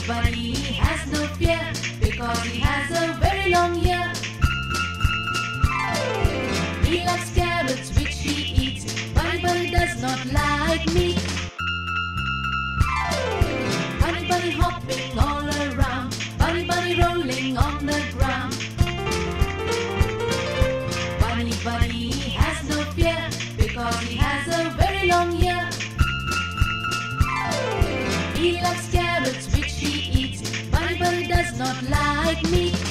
Bunny has no fear because he has a very long ear. He loves carrots which he eats. Bunny does not like meat. Bunny hopping all around. Bunny rolling on the ground. Bunny has no fear because he has a very long ear. He loves carrots which he eats. Bunny does not like meat.